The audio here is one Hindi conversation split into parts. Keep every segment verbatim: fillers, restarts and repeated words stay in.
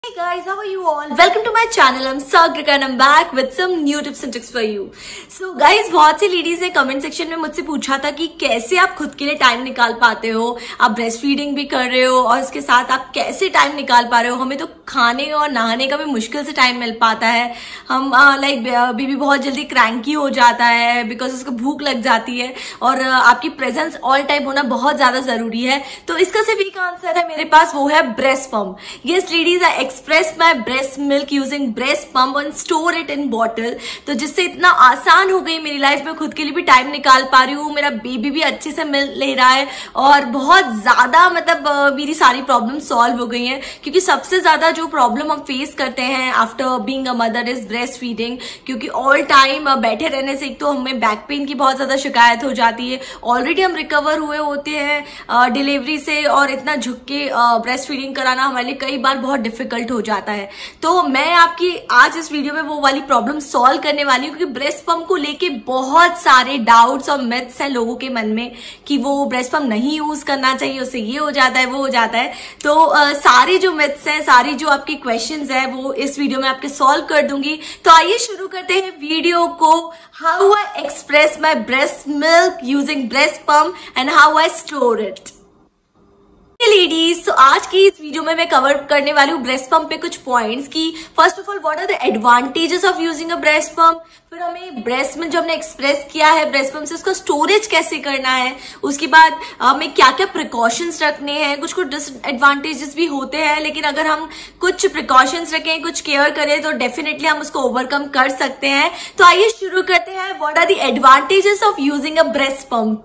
Hey guys, how are you all? Welcome to my channel. I'm Sagrika and I'm back with some new tips and tricks for you. So guys, बहुत सी लेडीज ने कमेंट सेक्शन में मुझसे पूछा था कि कैसे आप खुद के लिए टाइम निकाल पाते हो, आप ब्रेस्ट फीडिंग भी कर रहे हो और इसके साथ आप कैसे टाइम निकाल पा रहे हो। हमें तो खाने और नहाने का भी मुश्किल से टाइम मिल पाता है। हम लाइक बेबी बहुत जल्दी क्रैंकी हो जाता है बिकॉज उसको भूख लग जाती है और uh, आपकी प्रेजेंस ऑल टाइम होना बहुत ज्यादा जरूरी है। तो इसका सिर्फ एक आंसर है मेरे पास, वो है breast pump. Yes ladies, I express my breast milk using breast pump and store it in bottle. तो जिससे इतना आसान हो गई मेरी लाइफ में, खुद के लिए भी टाइम निकाल पा रही हूँ, मेरा बेबी भी अच्छे से मिल ले रहा है और बहुत ज्यादा मतलब uh, मेरी सारी प्रॉब्लम सॉल्व हो गई हैं। क्योंकि सबसे ज्यादा जो प्रॉब्लम हम फेस करते हैं after being a mother is breast feeding. क्योंकि ऑल टाइम uh, बैठे रहने से एक तो हमें बैक पेन की बहुत ज्यादा शिकायत हो जाती है। ऑलरेडी हम रिकवर हुए होते हैं डिलीवरी uh, से, और इतना झुक के ब्रेस्ट फीडिंग कराना हमारे लिए कई बार बहुत डिफिकल्ट हो जाता है। तो मैं आपकी आज इस वीडियो में वो वाली प्रॉब्लम सॉल्व करने वाली हूँ, क्योंकि ब्रेस्ट पंप को लेके बहुत सारे डाउट्स और मिथ्स हैं लोगों के मन में कि वो ब्रेस्ट पंप नहीं यूज करना चाहिए, उससे ये हो जाता है वो हो जाता है। तो uh, सारे जो मिथ्स हैं, सारी जो आपके क्वेश्चंस हैं, वो इस वीडियो में आपके सॉल्व कर दूंगी। तो आइए शुरू करते हैं वीडियो को। How I express my breast milk using breast pump and how I store it. Ladies, तो आज की इस वीडियो में मैं कवर करने वाली हूँ ब्रेस्ट पंप पे कुछ पॉइंट्स की first of all what are the advantages of using a breast pump, फिर हमें ब्रेस्ट मिल्क जो हमने एक्सप्रेस किया है ब्रेस्ट पंप से उसका स्टोरेज कैसे करना है, उसके बाद हमें क्या क्या प्रिकॉशंस रखने हैं। कुछ कुछ डिसएडवांटेजेस भी होते हैं, लेकिन अगर हम कुछ प्रिकॉशंस रखें, कुछ केयर करें तो डेफिनेटली हम उसको ओवरकम कर सकते हैं। तो आइए शुरू करते हैं। What are the advantages of using a breast pump.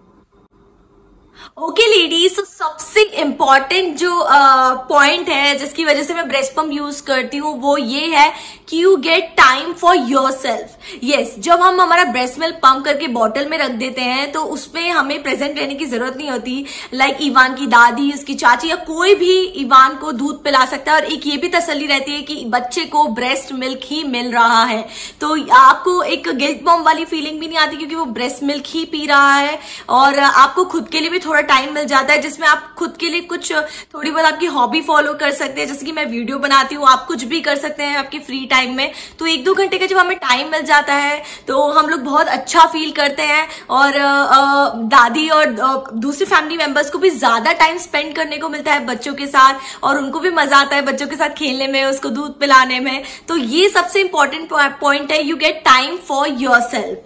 Okay ladies, तो सबसे इम्पॉर्टेंट जो पॉइंट uh, है जिसकी वजह से मैं ब्रेस्ट पंप यूज करती हूँ वो ये है कि you get time for yourself. Yes, जब हम हमारा ब्रेस्ट मिल्क पंप करके बॉटल में रख देते हैं तो उसमें हमें प्रेजेंट रहने की जरूरत नहीं होती। लाइक इवान की दादी, उसकी चाची या कोई भी इवान को दूध पिला सकता है और एक ये भी तसल्ली रहती है कि बच्चे को ब्रेस्ट मिल्क ही मिल रहा है। तो आपको एक गिल्ट बम वाली फीलिंग भी नहीं आती क्योंकि वो ब्रेस्ट मिल्क ही पी रहा है। और आपको खुद के लिए भी थोड़ा टाइम मिल जाता है जिसमें आप खुद के लिए कुछ थोड़ी बहुत आपकी हॉबी फॉलो कर सकते हैं। जैसे कि मैं वीडियो बनाती हूँ, आप कुछ भी कर सकते हैं आपके फ्री टाइम में। तो एक दो घंटे का जब हमें टाइम मिल जाता है तो हम लोग बहुत अच्छा फील करते हैं और आ, आ, दादी और आ, दूसरे फैमिली मेंबर्स को भी ज्यादा टाइम स्पेंड करने को मिलता है बच्चों के साथ, और उनको भी मजा आता है बच्चों के साथ खेलने में, उसको दूध पिलाने में। तो ये सबसे इंपॉर्टेंट पॉइंट है, you get time for yourself.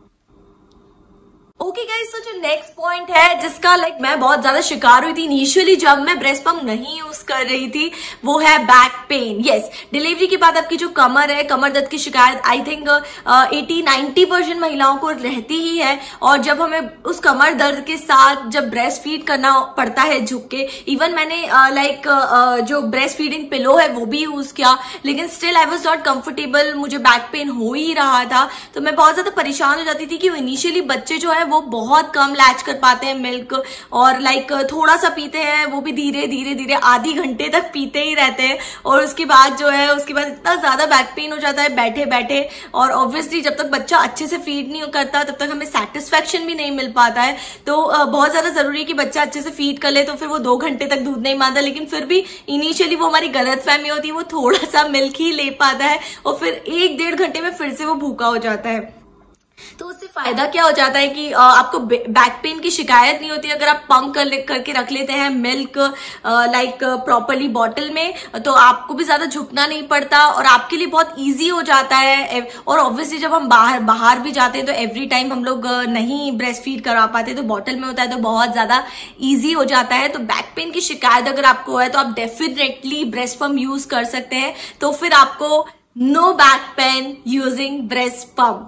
Okay guys, तो जो नेक्स्ट पॉइंट है जिसका लाइक like, मैं बहुत ज्यादा शिकार हुई थी इनिशियली जब मैं ब्रेस्ट पंप नहीं यूज कर रही थी, वो है बैक पेन। यस, डिलीवरी के बाद आपकी जो कमर है, कमर दर्द की शिकायत I think eighty ninety percent महिलाओं को रहती ही है। और जब हमें उस कमर दर्द के साथ जब ब्रेस्ट फीड करना पड़ता है झुक के, इवन मैंने लाइक uh, like, uh, जो ब्रेस्ट फीडिंग पिलो है वो भी यूज किया, लेकिन still I was not comfortable, मुझे बैक पेन हो ही रहा था। तो मैं बहुत ज्यादा परेशान हो जाती थी कि इनिशियली बच्चे जो है वो बहुत कम लैच कर पाते हैं मिल्क, और लाइक थोड़ा सा पीते हैं, वो भी धीरे धीरे धीरे आधी घंटे तक पीते ही रहते हैं। और उसके बाद जो है उसके बाद इतना ज्यादा बैक पेन हो जाता है बैठे बैठे। और ऑब्वियसली जब तक बच्चा अच्छे से फीड नहीं करता तब तक हमें सेटिस्फेक्शन भी नहीं मिल पाता है। तो uh, बहुत ज्यादा जरूरी है कि बच्चा अच्छे से फीड कर ले, तो फिर वो दो घंटे तक दूध नहीं मांगता। लेकिन फिर भी इनिशियली वो हमारी गलतफहमी होती है, वो थोड़ा सा मिल्क ही ले पाता है और फिर एक डेढ़ घंटे में फिर से वो भूखा हो जाता है। तो उससे फायदा क्या हो जाता है कि आपको बैक पेन की शिकायत नहीं होती अगर आप पंप कर करके रख लेते हैं मिल्क लाइक प्रॉपरली बॉटल में। तो आपको भी ज्यादा झुकना नहीं पड़ता और आपके लिए बहुत इजी हो जाता है। और ऑब्वियसली जब हम बाहर बाहर भी जाते हैं तो एवरी टाइम हम लोग नहीं ब्रेस्ट फीड करा पाते, तो बॉटल में होता है तो बहुत ज्यादा इजी हो जाता है। तो बैक पेन की शिकायत अगर आपको है तो आप डेफिनेटली ब्रेस्ट पंप यूज कर सकते हैं। तो फिर आपको no back pain using breast pump.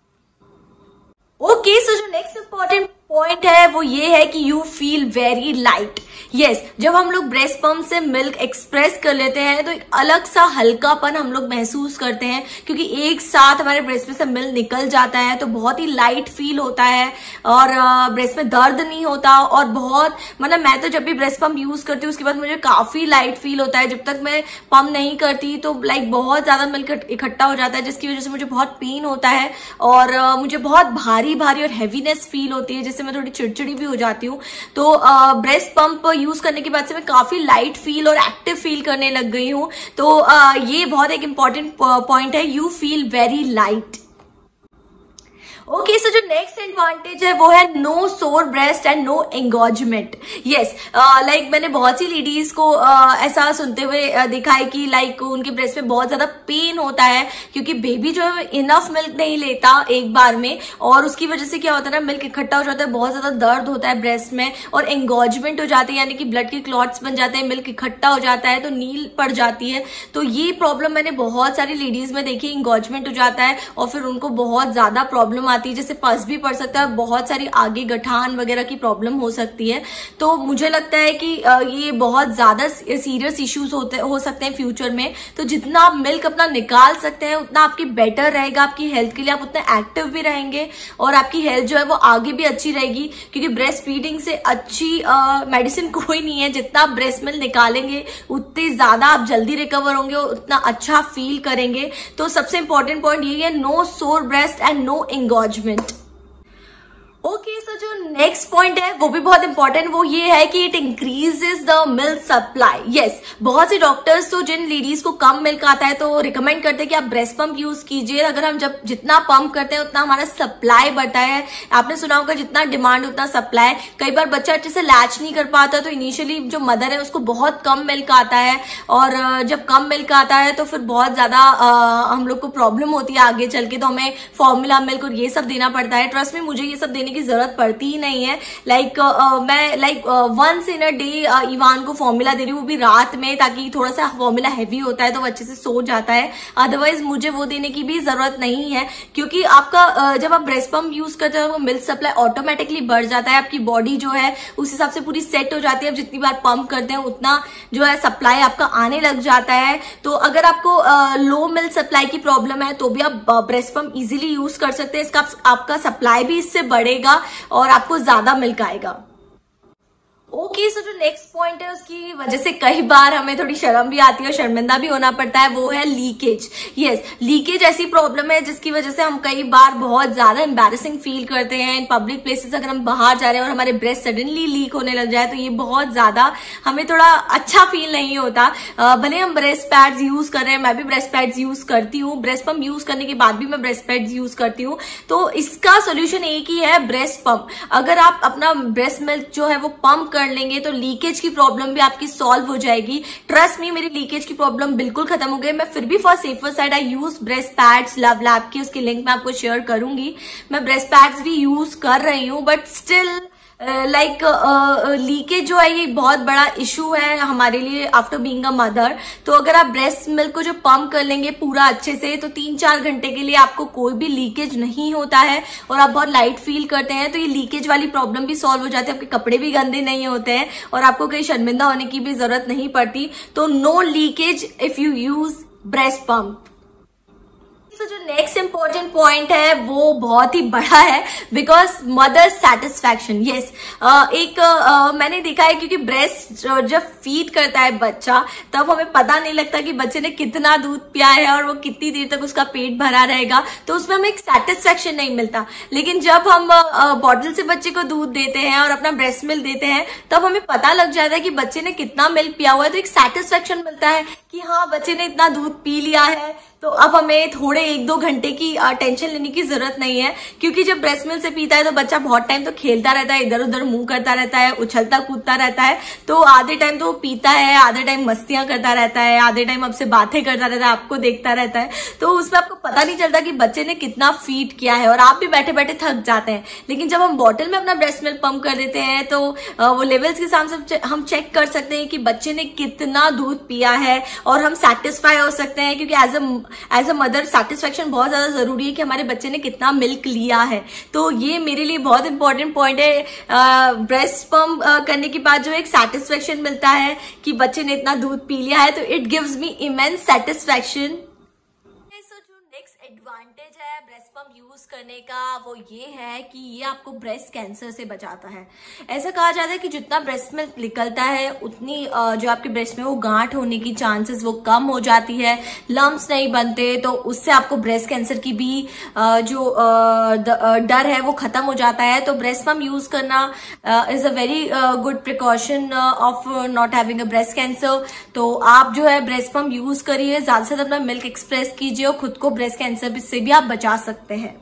Okay, so जो नेक्स्ट इंपॉर्टेंट पॉइंट है वो ये है कि you feel very light. Yes, जब हम लोग ब्रेस्ट पंप से मिल्क एक्सप्रेस कर लेते हैं तो एक अलग सा हल्कापन हम लोग महसूस करते हैं, क्योंकि एक साथ हमारे ब्रेस्ट में से मिल्क निकल जाता है तो बहुत ही लाइट फील होता है और ब्रेस्ट में दर्द नहीं होता। और बहुत मतलब मैं तो जब भी ब्रेस्ट पंप यूज करती हूँ उसके बाद मुझे काफी लाइट फील होता है। जब तक मैं पंप नहीं करती तो लाइक बहुत ज्यादा मिल्क इकट्ठा हो जाता है, जिसकी वजह से मुझे बहुत पेन होता है और मुझे बहुत भारी भारी और हैवीनेस फील होती है, से मैं थोड़ी चिड़चिड़ी भी हो जाती हूँ। तो ब्रेस्ट पंप यूज करने के बाद से मैं काफी लाइट फील और एक्टिव फील करने लग गई हूँ। तो uh, ये बहुत एक इंपॉर्टेंट पॉइंट है, you feel very light. Okay, so जो नेक्स्ट एडवांटेज है वो है no sore breast and no engorgement. Yes, like मैंने बहुत सी लेडीज को uh, ऐसा सुनते हुए uh, देखा है कि लाइक like, उनके ब्रेस्ट में बहुत ज्यादा पेन होता है क्योंकि बेबी जो है इनफ मिल्क नहीं लेता एक बार में, और उसकी वजह से क्या होता है ना, मिल्क इकट्ठा हो जाता है, बहुत ज्यादा दर्द होता है ब्रेस्ट में, और एंगोजमेंट हो जाती है, यानी कि ब्लड के क्लॉट्स बन जाते हैं, मिल्क इकट्ठा हो जाता है तो नील पड़ जाती है। तो ये प्रॉब्लम मैंने बहुत सारी लेडीज में देखी, एंगोजमेंट हो जाता है और फिर उनको बहुत ज्यादा प्रॉब्लम आती है, जैसे पस भी पड़ सकता है, बहुत सारी आगे गठान वगैरह की प्रॉब्लम हो सकती है। तो मुझे लगता है कि ये बहुत ज्यादा सीरियस इश्यूज होते हो सकते हैं फ्यूचर में। तो जितना आप मिल्क अपना निकाल सकते हैं उतना आपकी बेटर रहेगा, आपकी हेल्थ के लिए आप उतने एक्टिव भी रहेंगे और आपकी हेल्थ जो है वो आगे भी अच्छी रहेगी, क्योंकि ब्रेस्ट फीडिंग से अच्छी मेडिसिन कोई नहीं है। जितना आप ब्रेस्ट मिल्क निकालेंगे उतने ज्यादा आप जल्दी रिकवर होंगे और उतना अच्छा फील करेंगे। तो सबसे इंपॉर्टेंट पॉइंट यही है, no sore breast and no engorgement. Okay, so जो नेक्स्ट पॉइंट है वो भी बहुत इंपॉर्टेंट, वो ये है कि it increases the milk supply. Yes, बहुत से डॉक्टर्स तो जिन लेडीज को कम मिल्क आता है तो रिकमेंड करते हैं कि आप ब्रेस्ट पंप यूज कीजिए। अगर हम जब जितना पंप करते हैं उतना हमारा सप्लाई बढ़ता है। आपने सुना होगा जितना डिमांड उतना सप्लाई। कई बार बच्चा अच्छे से लैच नहीं कर पाता, तो इनिशियली जो मदर है उसको बहुत कम मिल्क आता है, और जब कम मिल्क आता है तो फिर बहुत ज्यादा हम लोग को प्रॉब्लम होती है आगे चल के, तो हमें फॉर्मूला मिल्क और ये सब देना पड़ता है। ट्रस्ट में मुझे ये सब देने की जरूरत पड़ती ही नहीं है। लाइक like, uh, मैं like once in a day Ivaan को फॉर्मूला दे रही हूँ, वो भी रात में, ताकि थोड़ा सा फॉर्मूला हैवी होता है तो वो अच्छे से सो जाता है। अदरवाइज मुझे वो देने की भी जरूरत नहीं है, क्योंकि आपका uh, जब आप ब्रेस्ट पंप यूज करते हो वो मिल्क सप्लाई ऑटोमेटिकली बढ़ जाता है। आपकी बॉडी जो है उस हिसाब से पूरी सेट हो जाती है। आप जितनी बार पंप करते हैं उतना जो है सप्लाई आपका आने लग जाता है। तो अगर आपको लो मिल्क सप्लाई की प्रॉब्लम है तो भी आप ब्रेस्ट पंप इजीली यूज कर सकते हैं। इसका आपका सप्लाई भी इससे बढ़ेगा और आपको ज्यादा मिल्क आएगा। ओके, सो जो नेक्स्ट पॉइंट है उसकी वजह से कई बार हमें थोड़ी शर्म भी आती है और शर्मिंदा भी होना पड़ता है, वो है लीकेज। यस, लीकेज ऐसी प्रॉब्लम है जिसकी वजह से हम कई बार बहुत ज्यादा एम्बैरेसिंग फील करते हैं इन पब्लिक प्लेसेस। अगर हम बाहर जा रहे हैं और हमारे ब्रेस्ट सडनली लीक होने लग जाए तो ये बहुत ज्यादा हमें थोड़ा अच्छा फील नहीं होता। भले हम ब्रेस्ट पैड्स यूज कर रहे हैं, मैं भी ब्रेस्ट पैड्स यूज करती हूँ, ब्रेस्ट पंप यूज करने के बाद भी मैं ब्रेस्ट पैड्स यूज करती हूँ। तो इसका सोल्यूशन एक ही है, ब्रेस्ट पंप। अगर आप अपना ब्रेस्ट मिल्क जो है वो पंप कर लेंगे तो लीकेज की प्रॉब्लम भी आपकी सॉल्व हो जाएगी। ट्रस्ट मी, मेरी लीकेज की प्रॉब्लम बिल्कुल खत्म हो गई। मैं फिर भी for safer side I use breast pads LuvLap की, उसकी लिंक मैं आपको शेयर करूंगी। मैं ब्रेस्ट पैड्स भी यूज कर रही हूँ, बट स्टिल लाइक लीकेज जो है ये बहुत बड़ा इशू है हमारे लिए आफ्टर बीइंग अ मदर। तो अगर आप ब्रेस्ट मिल्क को जो पंप कर लेंगे पूरा अच्छे से, तो तीन चार घंटे के लिए आपको कोई भी लीकेज नहीं होता है और आप बहुत लाइट फील करते हैं। तो ये लीकेज वाली प्रॉब्लम भी सॉल्व हो जाती है, आपके कपड़े भी गंदे नहीं होते हैं और आपको कहीं शर्मिंदा होने की भी जरूरत नहीं पड़ती। तो no leakage if you use breast pump. तो जो नेक्स्ट इंपॉर्टेंट पॉइंट है वो बहुत ही बड़ा है, बिकॉज मदर सेटिस्फैक्शन। यस, एक uh, मैंने देखा है, क्योंकि ब्रेस्ट जब फीड करता है बच्चा तब हमें पता नहीं लगता कि बच्चे ने कितना दूध पिया है और वो कितनी देर तक उसका पेट भरा रहेगा, तो उसमें हमें एक सेटिस्फैक्शन नहीं मिलता। लेकिन जब हम बॉटल uh, से बच्चे को दूध देते हैं और अपना ब्रेस्ट मिल्क देते हैं तब हमें पता लग जाता है कि बच्चे ने कितना मिल्क पिया हुआ है। तो एक सेटिस्फैक्शन मिलता है कि हाँ, बच्चे ने इतना दूध पी लिया है। तो अब हमें थोड़े एक दो घंटे की टेंशन लेने की जरूरत नहीं है, क्योंकि जब ब्रेस्ट मिल्क से पीता है तो बच्चा बहुत टाइम तो खेलता रहता है, इधर उधर मुंह करता रहता है, उछलता कूदता रहता है। तो आधे टाइम तो वो पीता है, आधे टाइम मस्तियां करता रहता है, आधे टाइम आपसे बातें करता रहता है, आपको देखता रहता है। तो उसमें आपको पता नहीं चलता कि बच्चे ने कितना फीड किया है और आप भी बैठे बैठे थक जाते हैं। लेकिन जब हम बॉटल में अपना ब्रेस्ट मिल्क पंप कर देते हैं तो वो लेवल्स के साथ हम चेक कर सकते हैं कि बच्चे ने कितना दूध पिया है और हम सेटिस्फाई हो सकते हैं, क्योंकि as a as a mother satisfaction बहुत ज्यादा जरूरी है कि हमारे बच्चे ने कितना मिल्क लिया है। तो ये मेरे लिए बहुत इंपॉर्टेंट पॉइंट है। ब्रेस्ट पंप करने के बाद जो एक सेटिस्फैक्शन मिलता है कि बच्चे ने इतना दूध पी लिया है, तो it gives me immense satisfaction. Next advantage advantage है ब्रेस्ट पंप यूज करने का वो ये है कि ये आपको ब्रेस्ट कैंसर से बचाता है। ऐसा कहा जाता है कि जितना ब्रेस्ट मिल्क निकलता है उतनी जो आपके ब्रेस्ट में वो गांठ होने की चांसेस वो कम हो जाती है, लम्स नहीं बनते, तो उससे आपको ब्रेस्ट कैंसर की भी जो डर है वो खत्म हो जाता है। तो ब्रेस्ट पंप यूज करना is a very good precaution of not having a breast cancer. तो आप जो है ब्रेस्ट पंप यूज करिए, ज्यादा से ज्यादा अपना मिल्क एक्सप्रेस कीजिए और खुद को ब्रेस्ट कैंसर से भी आप बचा सकते हैं।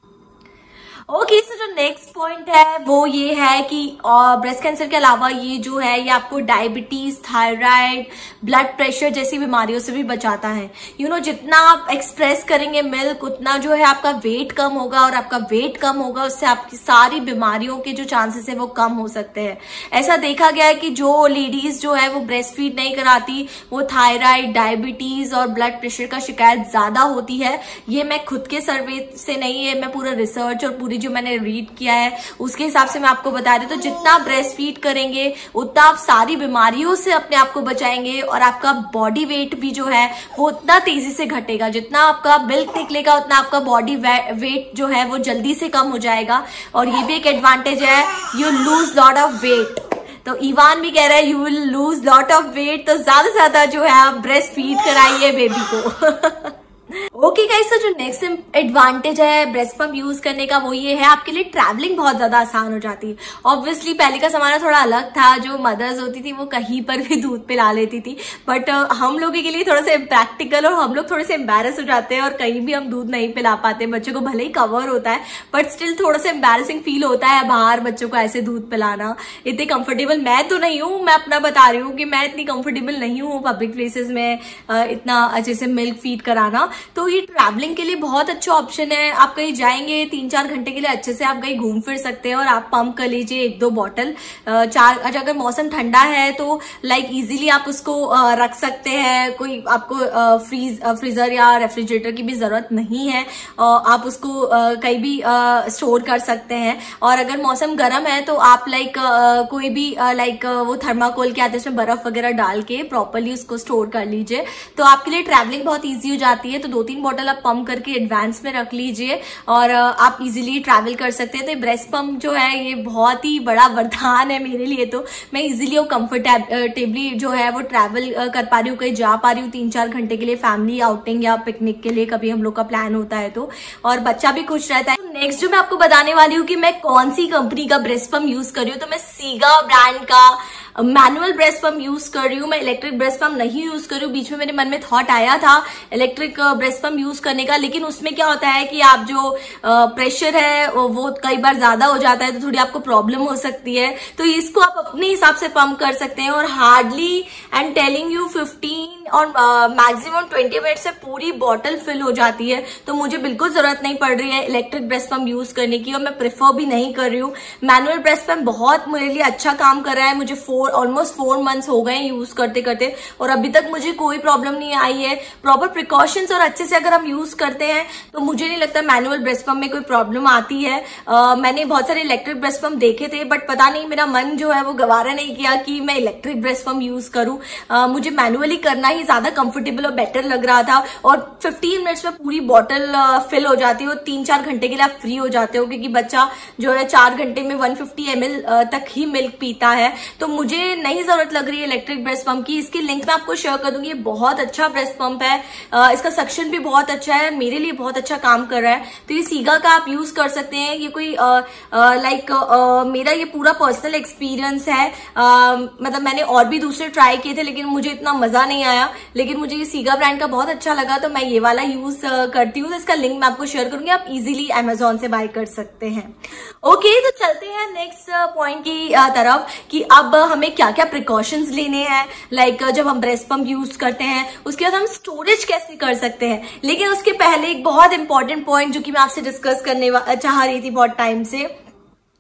ओके, सो जो नेक्स्ट पॉइंट है वो ये है कि ब्रेस्ट कैंसर के अलावा ये जो है ये आपको डायबिटीज, थायराइड, ब्लड प्रेशर जैसी बीमारियों से भी बचाता है। यू you नो know, जितना आप एक्सप्रेस करेंगे मिल्क उतना जो है आपका वेट कम होगा, और आपका वेट कम होगा उससे आपकी सारी बीमारियों के जो चांसेस है वो कम हो सकते हैं। ऐसा देखा गया है कि जो लेडीज जो है वो ब्रेस्ट फीड नहीं कराती वो थायराइड, डायबिटीज और ब्लड प्रेशर का शिकायत ज्यादा होती है। ये मैं खुद के सर्वे से नहीं है, मैं पूरा रिसर्च और पूरी जो मैंने रीड किया है उसके हिसाब से मैं आपको बता रही हूँ। तो जितना ब्रेस्ट फीड करेंगे उतना आप सारी बीमारियों से अपने आप को बचाएंगे, और आपका बॉडी वेट भी जो है वो उतना तेजी से घटेगा। जितना आपका मिल्क निकलेगा उतना आपका बॉडी वेट जो है वो जल्दी से कम हो जाएगा। और ये भी एक एडवांटेज है, you lose lot of weight. तो इवान भी कह रहा है you will lose lot of weight, तो ज्यादा से ज्यादा जो है आप ब्रेस्ट फीड कराइए बेबी को। ओके गाइस, तो जो नेक्स्ट एडवांटेज है ब्रेस्ट पंप यूज करने का वो ये है आपके लिए ट्रैवलिंग बहुत ज्यादा आसान हो जाती है। ऑब्वियसली पहले का जमाना थोड़ा अलग था, जो मदर्स होती थी वो कहीं पर भी दूध पिला लेती थी, बट uh, हम लोगों के लिए थोड़ा सा इम्प्रैक्टिकल और हम लोग थोड़े से एम्बेरस हो जाते हैं और कहीं भी हम दूध नहीं पिला पाते। बच्चों को भले ही कवर होता है बट स्टिल थोड़ा सा एम्बेरसिंग फील होता है बाहर बच्चों को ऐसे दूध पिलाना। इतने कंफर्टेबल मैं तो नहीं हूँ, मैं अपना बता रही हूँ कि मैं इतनी कंफर्टेबल नहीं हूँ पब्लिक प्लेसेस में uh, इतना अच्छे से मिल्क फीड कराना। तो ये ट्रैवलिंग के लिए बहुत अच्छा ऑप्शन है। आप कहीं जाएंगे तीन चार घंटे के लिए अच्छे से आप कहीं घूम फिर सकते हैं, और आप पंप कर लीजिए एक दो बॉटल। चार अगर मौसम ठंडा है तो लाइक इजीली आप उसको रख सकते हैं, कोई आपको फ्रीज फ्रीजर या रेफ्रिजरेटर की भी जरूरत नहीं है, आप उसको कहीं भी स्टोर कर सकते हैं। और अगर मौसम गर्म है तो आप लाइक कोई भी लाइक वो थर्माकोल के आते हैं उसमें बर्फ वगैरह डाल के प्रॉपरली उसको स्टोर कर लीजिए, तो आपके लिए ट्रैवलिंग बहुत ईजी हो जाती है। तो दो तीन बॉटल आप पंप करके एडवांस में रख लीजिए और आप इजीली ट्रैवल कर सकते हैं। तो ब्रेस्ट पंप जो है ये बहुत ही बड़ा वरदान है मेरे लिए। तो मैं इजीली और कंफर्टेबली जो है वो ट्रैवल कर पा रही हूँ, कहीं जा पा रही हूँ तीन चार घंटे के लिए फैमिली आउटिंग या पिकनिक के लिए कभी हम लोग का प्लान होता है तो, और बच्चा भी खुश रहता है। नेक्स्ट जो मैं आपको बताने वाली हूँ कि मैं कौन सी कंपनी का ब्रेस्ट पंप यूज कर रही हूँ, तो मैं सीगा ब्रांड का मैनुअल ब्रेस्ट पंप यूज कर रही हूँ। मैं इलेक्ट्रिक ब्रेस्ट पंप नहीं यूज कर रही हूँ। बीच में मेरे मन में थॉट आया था इलेक्ट्रिक ब्रेस्ट पंप यूज करने का, लेकिन उसमें क्या होता है कि आप जो प्रेशर है वो कई बार ज्यादा हो जाता है तो थोड़ी आपको प्रॉब्लम हो सकती है। तो इसको आप अपने हिसाब से पंप कर सकते हैं, और hardly I am telling you fifteen और मैक्सिमम ट्वेंटी मिनट से पूरी बॉटल फिल हो जाती है। तो मुझे बिल्कुल जरूरत नहीं पड़ रही है इलेक्ट्रिक ब्रेस्ट पंप यूज करने की, और मैं प्रेफर भी नहीं कर रही हूँ। मैनुअल ब्रेस्ट पंप बहुत मेरे लिए अच्छा काम कर रहा है। मुझे फोर ऑलमोस्ट फोर मंथ्स हो गए यूज करते करते, और अभी तक मुझे कोई प्रॉब्लम नहीं आई है। प्रॉपर प्रिकॉशंस और अच्छे से अगर हम यूज करते हैं तो मुझे नहीं लगता मैनुअल ब्रेस्ट पंप में कोई प्रॉब्लम आती है। uh, मैंने बहुत सारे इलेक्ट्रिक ब्रेस्ट पंप देखे थे, बट पता नहीं मेरा मन जो है वो गवारा नहीं किया कि मैं इलेक्ट्रिक ब्रेस्ट पंप यूज करूं। uh, मुझे मैनुअली करना ही ज्यादा कंफर्टेबल और बेटर लग रहा था, और फिफ्टीन मिनट्स में पूरी बॉटल फिल हो जाती है और तीन चार घंटे के लिए आप फ्री हो जाते हो, क्योंकि बच्चा जो है चार घंटे में वन फिफ्टी एम एल तक ही मिल्क पीता है। तो मुझे नहीं जरूरत लग रही है इलेक्ट्रिक ब्रेस्ट पंप की। इसकी लिंक मैं आपको शेयर कर दूंगी। ये बहुत अच्छा ब्रेस्ट पंप है, uh, इसका सक्शन भी बहुत अच्छा है, मेरे लिए बहुत अच्छा काम कर रहा है। तो ये सीगा का आप यूज कर सकते हैं। ये कोई लाइक uh, uh, uh, मेरा ये पूरा पर्सनल एक्सपीरियंस है। uh, मतलब मैंने और भी दूसरे ट्राई किए थे लेकिन मुझे इतना मजा नहीं आया, लेकिन मुझे ये सीगा ब्रांड का बहुत अच्छा लगा तो मैं ये वाला यूज uh, करती हूँ। तो इसका लिंक मैं आपको शेयर करूंगी, आप इजीली अमेजोन से बाय कर सकते हैं। ओके okay, तो चलते हैं नेक्स्ट पॉइंट की uh, तरफ कि अब हमें क्या क्या प्रिकॉशंस लेने हैं। लाइक like, जब हम ब्रेस्ट पंप यूज करते हैं उसके बाद हम स्टोरेज कैसे कर सकते हैं। लेकिन उसके पहले एक बहुत इंपॉर्टेंट पॉइंट जो कि मैं आपसे डिस्कस करने चाह रही थी बहुत टाइम से,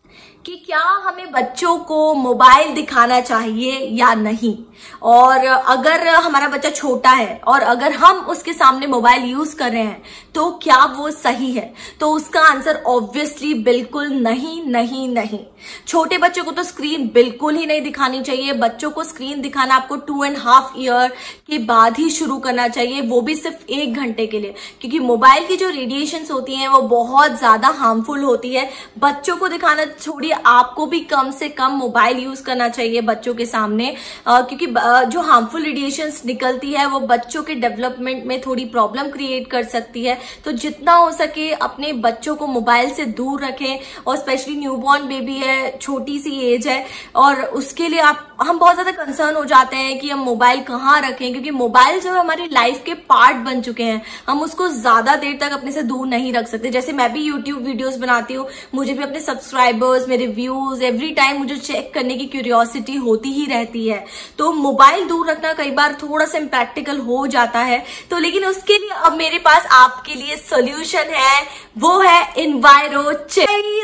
कि क्या हमें बच्चों को मोबाइल दिखाना चाहिए या नहीं। और अगर हमारा बच्चा छोटा है और अगर हम उसके सामने मोबाइल यूज कर रहे हैं तो क्या वो सही है? तो उसका आंसर ऑब्वियसली बिल्कुल नहीं नहीं नहीं। छोटे बच्चों को तो स्क्रीन बिल्कुल ही नहीं दिखानी चाहिए। बच्चों को स्क्रीन दिखाना आपको टू एंड हाफ ईयर के बाद ही शुरू करना चाहिए, वो भी सिर्फ एक घंटे के लिए, क्योंकि मोबाइल की जो रेडिएशंस होती हैं वो बहुत ज्यादा हार्मफुल होती है। बच्चों को दिखाना छोड़िए, आपको भी कम से कम मोबाइल यूज करना चाहिए बच्चों के सामने, क्योंकि जो हार्मफुल रेडिएशंस निकलती है वो बच्चों के डेवलपमेंट में थोड़ी प्रॉब्लम क्रिएट कर सकती है। तो जितना हो सके अपने बच्चों को मोबाइल से दूर रखें, और स्पेशली न्यूबॉर्न बेबी है, छोटी सी एज है, और उसके लिए आप हम बहुत ज्यादा कंसर्न हो जाते हैं कि हम मोबाइल कहाँ रखें, क्योंकि मोबाइल जो है हमारी लाइफ के पार्ट बन चुके हैं। हम उसको ज्यादा देर तक अपने से दूर नहीं रख सकते। जैसे मैं भी यूट्यूब वीडियोस बनाती हूँ, मुझे भी अपने सब्सक्राइबर्स, मेरे व्यूज, एवरी टाइम मुझे चेक करने की क्यूरियोसिटी होती ही रहती है। तो मोबाइल दूर रखना कई बार थोड़ा सा इम्प्रैक्टिकल हो जाता है, तो लेकिन उसके लिए अब मेरे पास आपके लिए सोल्यूशन है, वो है Enviro Chip.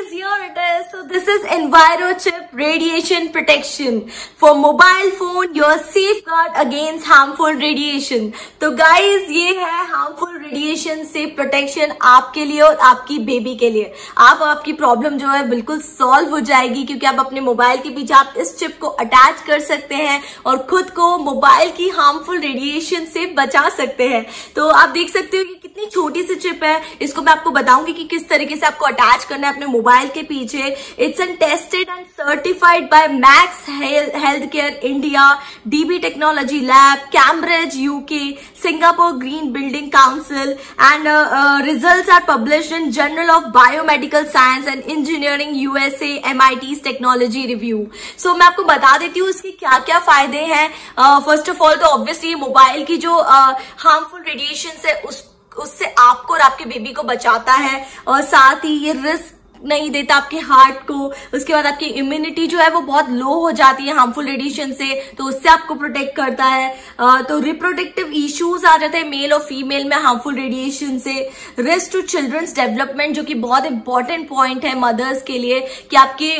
So this is Enviro Chip Radiation Protection for mobile phone, your safeguard against harmful radiation। तो guys ये है harmful radiation से protection आपके लिए और आपकी बेबी के लिए। आप आपकी प्रॉब्लम जो है बिल्कुल सॉल्व हो जाएगी, क्योंकि आप अपने मोबाइल के पीछे आप इस चिप को अटैच कर सकते हैं और खुद को मोबाइल की हार्मफुल रेडिएशन से बचा सकते हैं। तो आप देख सकते हो कि कितनी छोटी सी चिप है। इसको मैं आपको बताऊंगी कि किस तरीके से आपको अटैच करना है अपने मोबाइल के पीछे। It's an tested and certified by Max Health Care India, DB technology lab, Cambridge UK, Singapore green building council, and results are published in journal of biomedical science and engineering USA, MIT technology review. So मैं आपको बता देती हूँ इसके क्या क्या फायदे हैं। फर्स्ट ऑफ ऑल तो ऑब्वियसली मोबाइल की जो हार्मफुल uh, रेडिएशन है उस उससे आपको और आपके बेबी को बचाता है, और साथ ही ये रिस्क नहीं देता आपके हार्ट को। उसके बाद आपकी इम्यूनिटी जो है वो बहुत लो हो जाती है हार्मफुल रेडिएशन से, तो उससे आपको प्रोटेक्ट करता है। तो रिप्रोडक्टिव इश्यूज आ जाते हैं मेल और फीमेल में हार्मफुल रेडिएशन से। रिस्क टू चिल्ड्रंस डेवलपमेंट, जो कि बहुत इंपॉर्टेंट पॉइंट है मदर्स के लिए, कि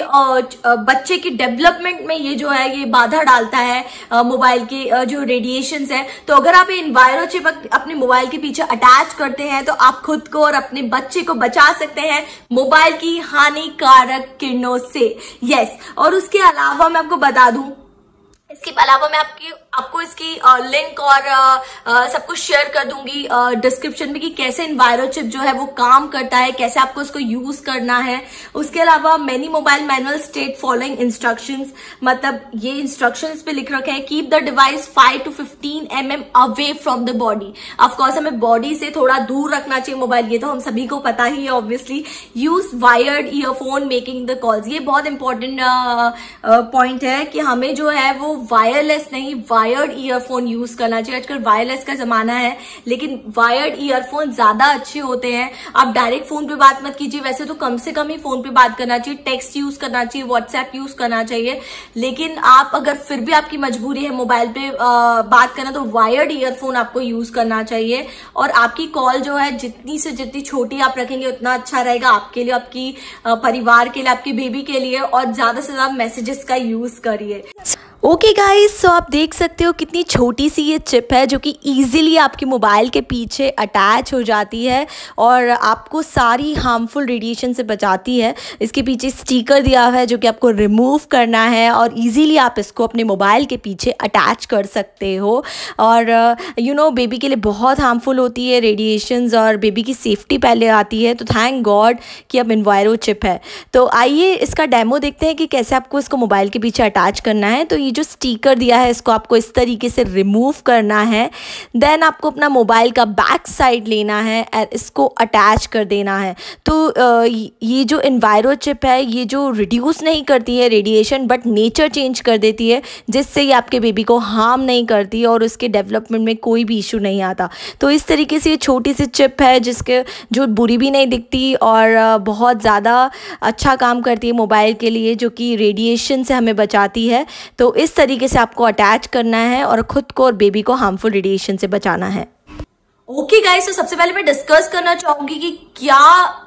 आपके बच्चे की डेवलपमेंट में ये जो है ये बाधा डालता है मोबाइल के जो रेडिएशन है। तो अगर आप ये एनवायरो चिप अपने मोबाइल के पीछे अटैच करते हैं तो आप खुद को और अपने बच्चे को बचा सकते हैं मोबाइल की हानिकारक किरणों से। यस, और उसके अलावा मैं आपको बता दूं, इसके अलावा मैं आपकी आपको इसकी लिंक और आ, आ, सब कुछ शेयर कर दूंगी डिस्क्रिप्शन में कि कैसे एनवायरो चिप जो है वो काम करता है, कैसे आपको इसको यूज करना है। उसके अलावा many mobile manual state following instructions, मतलब ये इंस्ट्रक्शंस पे लिख रखे हैं, keep the device five to fifteen M M away from the body. Of course हमें बॉडी से थोड़ा दूर रखना चाहिए मोबाइल, ये तो हम सभी को पता ही है obviously. Use wired earphone making the calls, ये बहुत इंपॉर्टेंट पॉइंट है कि हमें जो है वो वायरलेस नहीं वायर्ड ईयरफोन यूज करना चाहिए। आजकल वायरलेस का जमाना है, लेकिन वायर्ड ईयरफोन ज्यादा अच्छे होते हैं। आप डायरेक्ट फोन पे बात मत कीजिए, वैसे तो कम से कम ही फोन पे बात करना चाहिए, टेक्स्ट यूज करना चाहिए, व्हाट्सएप यूज करना चाहिए। लेकिन आप अगर फिर भी आपकी मजबूरी है मोबाइल पे आ, बात करना, तो वायर्ड ईयरफोन आपको यूज करना चाहिए। और आपकी कॉल जो है जितनी से जितनी छोटी आप रखेंगे उतना अच्छा रहेगा आपके लिए, आपकी परिवार के लिए, आपकी बेबी के लिए। और ज्यादा से ज्यादा मैसेजेस का यूज करिए। ओके गाइस, सो आप देख सकते हो कितनी छोटी सी ये चिप है जो कि इजीली आपके मोबाइल के पीछे अटैच हो जाती है और आपको सारी हार्मफुल रेडिएशन से बचाती है। इसके पीछे स्टिकर दिया हुआ है जो कि आपको रिमूव करना है और इजीली आप इसको अपने मोबाइल के पीछे अटैच कर सकते हो। और यू नो बेबी के लिए बहुत हार्मफुल होती है रेडिएशंस और बेबी की सेफ्टी पहले आती है, तो थैंक गॉड कि अब एनवायरो चिप है। तो आइए इसका डेमो देखते हैं कि कैसे आपको इसको मोबाइल के पीछे अटैच करना है। तो ये जो स्टिकर दिया है इसको आपको इस तरीके से रिमूव करना है। देन आपको अपना मोबाइल का बैक साइड लेना है और इसको अटैच कर देना है। तो ये जो एनवायरो चिप है ये जो रिड्यूस नहीं करती है रेडिएशन बट नेचर चेंज कर देती है, जिससे ये आपके बेबी को हार्म नहीं करती और उसके डेवलपमेंट में कोई भी इशू नहीं आता। तो इस तरीके से ये छोटी सी चिप है जिसके जो बुरी भी नहीं दिखती और बहुत ज़्यादा अच्छा काम करती है मोबाइल के लिए, जो कि रेडिएशन से हमें बचाती है। तो इस तरीके से आपको अटैच करना है और खुद को और बेबी को हार्मफुल रेडिएशन से बचाना है। ओके गाइस, तो सबसे पहले मैं डिस्कस करना चाहूंगी कि क्या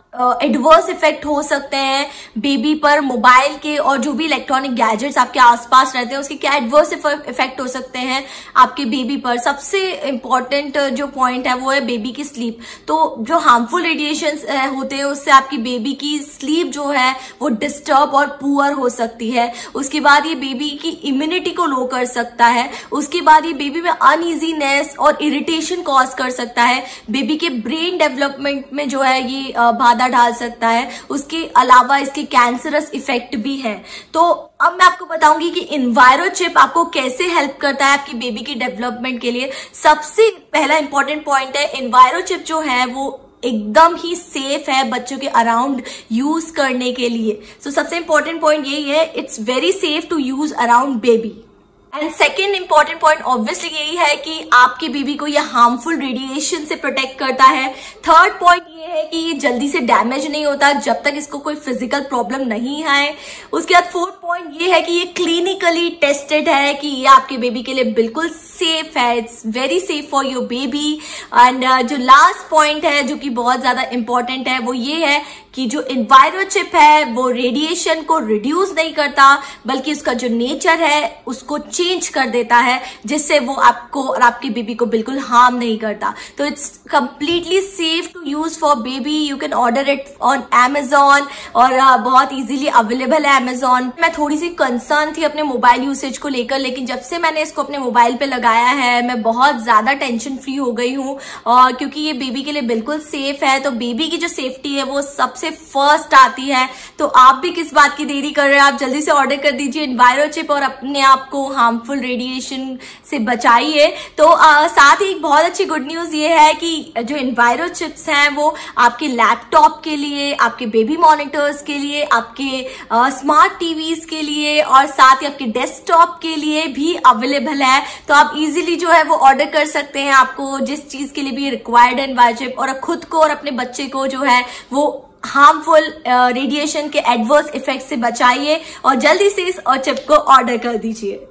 एडवर्स इफेक्ट हो सकते हैं बेबी पर, मोबाइल के और जो भी इलेक्ट्रॉनिक गैजेट्स आपके आसपास रहते हैं उसके क्या एडवर्स इफेक्ट हो सकते हैं आपके बेबी पर। सबसे इंपॉर्टेंट जो पॉइंट है वो है बेबी की स्लीप। तो जो हार्मफुल रेडिएशंस होते हैं उससे आपकी बेबी की स्लीप जो है वो डिस्टर्ब और पुअर हो सकती है। उसके बाद ये बेबी की इम्यूनिटी को लो कर सकता है। उसके बाद ये बेबी में अनईजीनेस और इरिटेशन कॉज कर सकता है। बेबी के ब्रेन डेवलपमेंट में जो है ये बाधा डाल सकता है। उसके अलावा इसके कैंसरस इफेक्ट भी है। तो अब मैं आपको बताऊंगी कि इन्वायरो चिप आपको कैसे हेल्प करता है आपकी बेबी की डेवलपमेंट के लिए। सबसे पहला इंपॉर्टेंट पॉइंट है, इन्वायरो चिप जो है वो एकदम ही सेफ है बच्चों के अराउंड यूज करने के लिए। सो so, सबसे इंपॉर्टेंट पॉइंट यही है, it's very safe to use around baby. And second important point obviously यही है कि आपके बेबी को ये हार्मफुल रेडिएशन से प्रोटेक्ट करता है। थर्ड पॉइंट ये है कि ये जल्दी से डैमेज नहीं होता जब तक इसको कोई फिजिकल प्रॉब्लम नहीं आए। उसके बाद फोर्थ पॉइंट ये है कि ये क्लिनिकली टेस्टेड है कि ये आपके बेबी के लिए बिल्कुल सेफ है। It's very safe for your baby. And जो लास्ट पॉइंट है जो कि बहुत ज्यादा इंपॉर्टेंट है वो ये है कि जो इन्वायरो चिप है वो रेडिएशन को रिड्यूस नहीं करता बल्कि उसका जो नेचर है उसको चेंज कर देता है, जिससे वो आपको और आपके बेबी को बिल्कुल हार्म नहीं करता। तो it's completely safe to use for baby. You can order it on Amazon और uh, बहुत इजीली अवेलेबल है Amazon। मैं थोड़ी सी कंसर्न थी अपने मोबाइल यूसेज को लेकर, लेकिन जब से मैंने इसको अपने मोबाइल पे लगाया है मैं बहुत ज्यादा टेंशन फ्री हो गई हूँ, और क्योंकि ये बेबी के लिए बिल्कुल सेफ है। तो बेबी की जो सेफ्टी है वो सबसे फर्स्ट आती है। तो आप भी किस बात की देरी कर रहे हैं, आप जल्दी से ऑर्डर कर दीजिए इन्वायरो चिप और अपने आप को हार्मफुल रेडिएशन से बचाइए। तो आ, साथ ही एक बहुत अच्छी गुड न्यूज ये है कि जो इन्वायरो चिप्स हैं वो आपके लैपटॉप के लिए, आपके बेबी मॉनिटर्स के लिए, आपके स्मार्ट टीवीज के लिए और साथ ही आपके डेस्कटॉप के लिए भी अवेलेबल है। तो आप इजीली जो है वो ऑर्डर कर सकते हैं आपको जिस चीज के लिए भी रिक्वायर्ड है इन्वायरो चिप, और खुद को और अपने बच्चे को जो है वो हार्मफुल रेडिएशन के एडवर्स इफेक्ट से बचाइए और जल्दी से इस चिप को ऑर्डर कर दीजिए।